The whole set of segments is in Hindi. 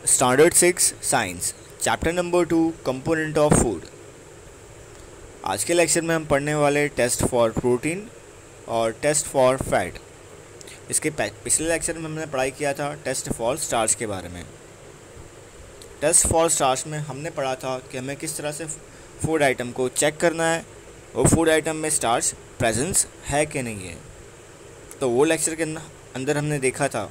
Standard 6 science chapter number 2 component of food. आज के लेक्चर में हम पढ़ने वाले टेस्ट फॉर प्रोटीन और टेस्ट फॉर फैट। इसके पिछले लेक्चर में हमने पढ़ाई किया था टेस्ट फॉर स्टार्च के बारे में। टेस्ट फॉर स्टार्च में हमने पढ़ा था कि हमें किस तरह से फूड आइटम को चेक करना है और फूड आइटम में स्टार्च प्रेजेंस है कि नहीं है। तो वो लेक्चर के अंदर हमने देखा था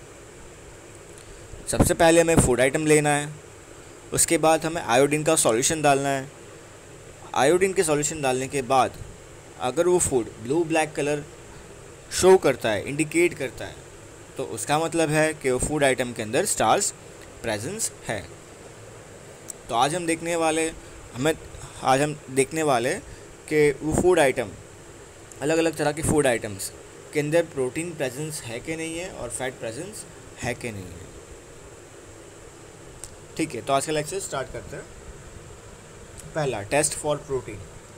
सबसे पहले हमें फूड आइटम लेना है, उसके बाद हमें आयोडीन का सॉल्यूशन डालना है। आयोडीन के सॉल्यूशन डालने के बाद अगर वो food blue black colour show करता है, इंडिकेट करता है, तो उसका मतलब है कि वो फूड आइटम के अंदर स्टार्च प्रेजेंस है। तो आज हम देखने वाले कि वो फूड आइटम, अलग अलग तरह के फूड आइटम्स के अंदर प्रोटीन प्रेजेंस है कि नहीं है और फैट प्रेजेंस है कि नहीं है। ठीक है, तो आज का लेक्चर स्टार्ट करते हैं। पहला, test for protein.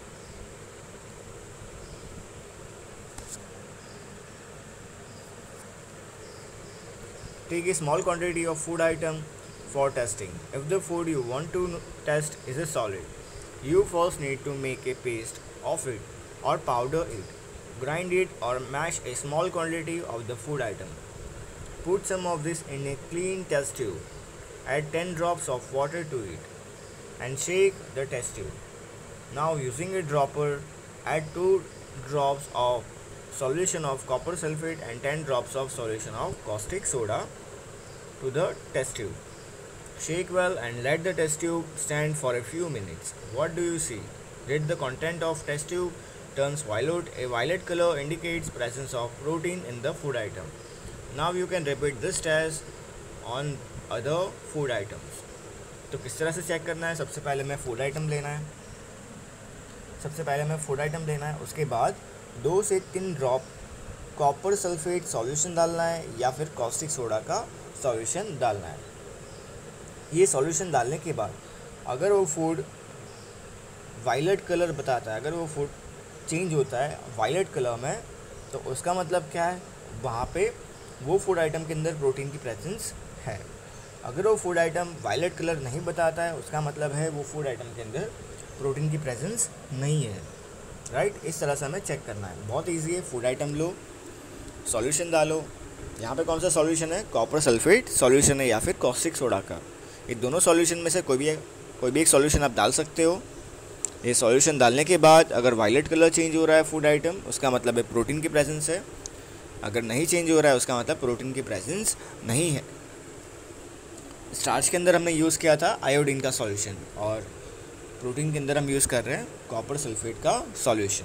Take a small quantity of food item for testing. If the food you want to test is a solid, you first need to make a paste of it or powder it. Grind it or mash a small quantity of the food item. Put some of this in a clean test tube. Add 10 drops of water to it and shake the test tube. Now using a dropper, add 2 drops of solution of copper sulfate and 10 drops of solution of caustic soda to the test tube. Shake well and let the test tube stand for a few minutes. What do you see? Did the content of test tube turns violet? A violet color indicates presence of protein in the food item. Now you can repeat this test on other food items. तो किस तरह से चेक करना है? सबसे पहले हमें फूड आइटम लेना है, उसके बाद 2 से 3 ड्रॉप कॉपर सल्फेट सॉल्यूशन डालना है या फिर कॉस्टिक सोडा का सॉल्यूशन डालना है। ये सॉल्यूशन डालने के बाद अगर वो फूड वायलेट कलर बताता है, अगर वो फूड चेंज होता है वायलेट कलर में, तो उसका मतलब क्या है? वहाँ पे वो फूड आइटम के अंदर प्रोटीन की प्रेजेंस है। अगर वो फूड आइटम वायलेट कलर नहीं बताता है, उसका मतलब है वो फूड आइटम के अंदर प्रोटीन की प्रेजेंस नहीं है। राइट, इस तरह से हमें चेक करना है। बहुत इजी है। फूड आइटम लो, सॉल्यूशन डालो। यहाँ पे कौन सा सॉल्यूशन है? कॉपर सल्फेट सॉल्यूशन है या फिर कॉस्टिक सोडा का। ये दोनों सॉल्यूशन में से कोई भी एक सॉल्यूशन आप डाल सकते हो। ये सॉल्यूशन डालने के बाद अगर वायलेट कलर चेंज हो रहा है फूड आइटम, उसका मतलब है प्रोटीन की प्रेजेंस है। अगर नहीं चेंज हो रहा है, उसका मतलब प्रोटीन की प्रेजेंस नहीं है। स्टार्च के अंदर हमने यूज़ किया था आयोडीन का सॉल्यूशन और प्रोटीन के अंदर हम यूज़ कर रहे हैं कॉपर सल्फेट का सॉल्यूशन।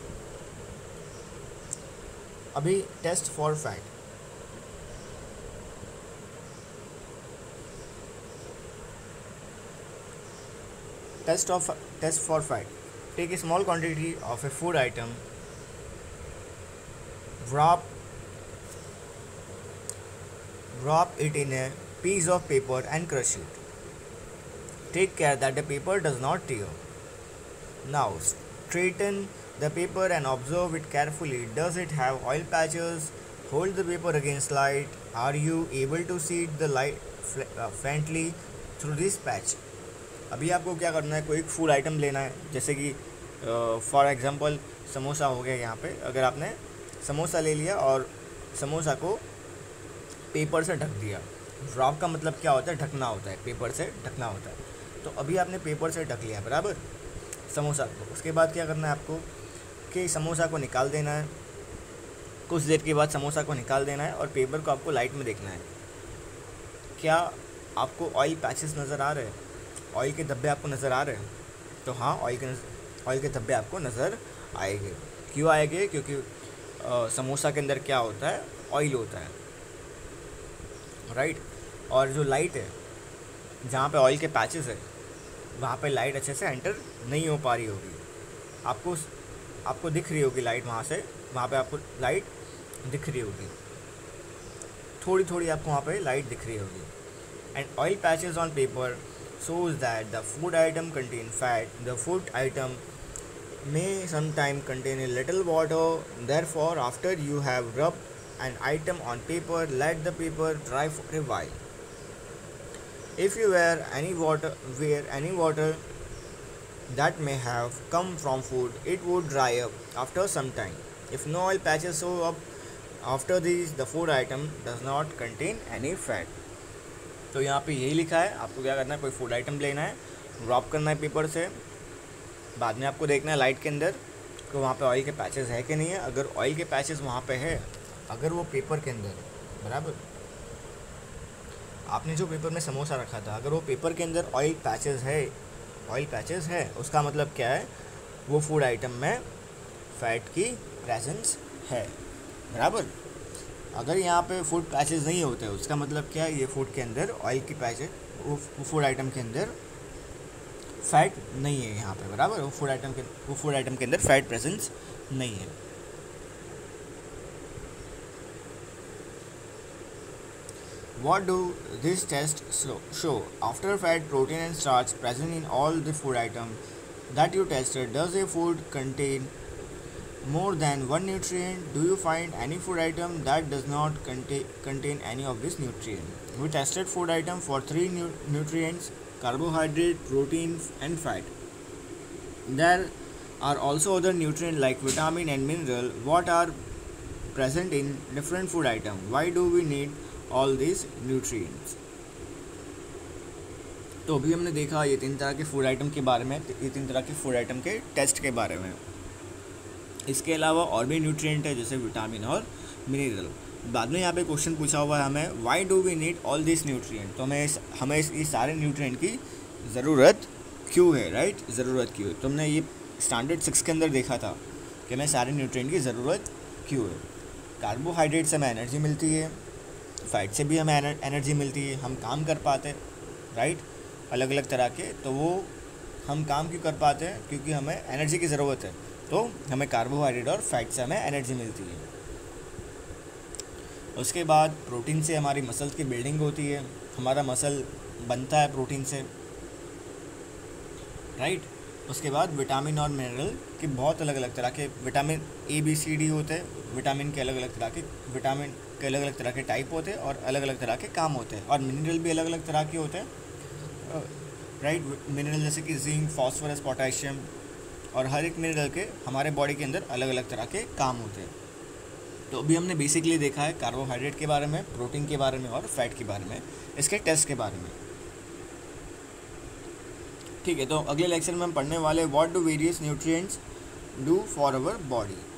अभी test for fat. Test for fat. Take a small quantity of a food item, wrap it in a piece of paper and crush it. Take care that the paper does not tear. Now straighten the paper and observe it carefully. Does it have oil patches? Hold the paper against light. Are you able to see the light faintly through this patch? अभी आपको क्या करना है? कोई एक फूड आइटम लेना है, जैसे कि फॉर एग्जांपल समोसा हो गया। यहाँ पे अगर आपने समोसा ले लिया और समोसा को पेपर से ढक दिया। ड्रॉप का मतलब क्या होता है? ढकना होता है, पेपर से ढकना होता है। तो अभी आपने पेपर से ढक लिया बराबर समोसा को। उसके बाद क्या करना है आपको कि समोसा को निकाल देना है। कुछ देर के बाद समोसा को निकाल देना है और पेपर को आपको लाइट में देखना है। क्या आपको ऑयल पैचेस नज़र आ रहे हैं? ऑयल के धब्बे आपको नज़र आ रहे हैं? तो हाँ, ऑयल के धब्बे आपको नज़र आएंगे। क्यों आएंगे? क्योंकि समोसा के अंदर क्या होता है? ऑयल होता है। राइट, और जो लाइट है, जहाँ पे ऑयल के पैचेस है, वहाँ पे लाइट अच्छे से एंटर नहीं हो पा रही होगी। आपको दिख रही होगी लाइट, वहाँ पे आपको लाइट दिख रही होगी, थोड़ी थोड़ी आपको वहाँ पे लाइट दिख रही होगी। And oil patches on paper shows that the food item contain fat. The food item may sometime contain a little water. Therefore, after you have rubbed an item on paper, let the paper dry for a while. If you wear any water that may have come from food, it would dry up after some time. If no oil patches show up after these, the food item does not contain any fat. तो यहाँ पे यही लिखा है, आपको क्या करना है, कोई फूड आइटम लेना है, ड्रॉप करना है पेपर से, बाद में आपको देखना है लाइट के अंदर कि वहाँ पे ऑयल के पैचेस है कि नहीं है. अगर ऑयल के पैचेस वहाँ पे है, अगर वो पेपर के अंदर बराबर, आपने जो पेपर में समोसा रखा था, अगर वो पेपर के अंदर ऑयल पैचेस है, उसका मतलब क्या है, वो फूड आइटम में फैट की प्रेजेंस है. बराबर. अगर यहाँ पे फूड पैचेस नहीं होते, उसका मतलब क्या है, ये फूड के अंदर ऑयल की पैचेस, वो फूड आइटम के अंदर फैट नहीं है यहाँ पे. बराबर. वो फूड आइटम के अंदर फैट प्रेजेंस नहीं है. What do this test show? After fat, protein and starch present in all the food items that you tested, does a food contain more than one nutrient? Do you find any food item that does not contain any of this nutrient? We tested food item for three nutrients: carbohydrate, protein and fat. There are also other nutrients like vitamin and mineral. What are present in different food items? Why do we need all these nutrients? तो अभी हमने देखा ये 3 तरह के फूड आइटम के बारे में, ये 3 तरह के फूड आइटम के टेस्ट के बारे में. इसके अलावा और भी न्यूट्रिएंट है जैसे विटामिन और मिनरल. बाद में यहाँ पे क्वेश्चन पूछा हुआ है हमें, why do we need all this nutrient. तो हमें इस सारे न्यूट्रिएंट की ज़रूरत क्यों है, राइट. ज़रूरत क्यों है. तो हमने ये स्टैंडर्ड 6 के अंदर देखा था कि हमें सारे न्यूट्रिएंट की ज़रूरत क्यों है. कार्बोहाइड्रेट से हमें एनर्जी मिलती है, फैट से भी हमें एनर्जी मिलती है, हम काम कर पाते हैं, राइट, अलग अलग तरह के. तो वो हम काम क्यों कर पाते हैं, क्योंकि हमें एनर्जी की ज़रूरत है. तो हमें कार्बोहाइड्रेट और फैट से हमें एनर्जी मिलती है. उसके बाद प्रोटीन से हमारी मसल्स की बिल्डिंग होती है, हमारा मसल बनता है प्रोटीन से, राइट. उसके बाद विटामिन और मिनरल के बहुत अलग अलग तरह के विटामिन ABCD होते हैं. विटामिन के अलग अलग तरह के टाइप होते हैं और अलग अलग तरह के काम होते हैं. और मिनरल भी अलग अलग तरह के होते हैं, राइट. मिनरल जैसे कि जिंक, फास्फोरस, पोटेशियम, और हर एक मिनरल के हमारे बॉडी के अंदर अलग अलग तरह के काम होते हैं. तो अभी हमने बेसिकली देखा है कार्बोहाइड्रेट के बारे में, प्रोटीन के बारे में और फैट के बारे में, इसके टेस्ट के बारे में. ठीक है. तो अगले लेक्चर में हम पढ़ने वाले what do various nutrients do for our body.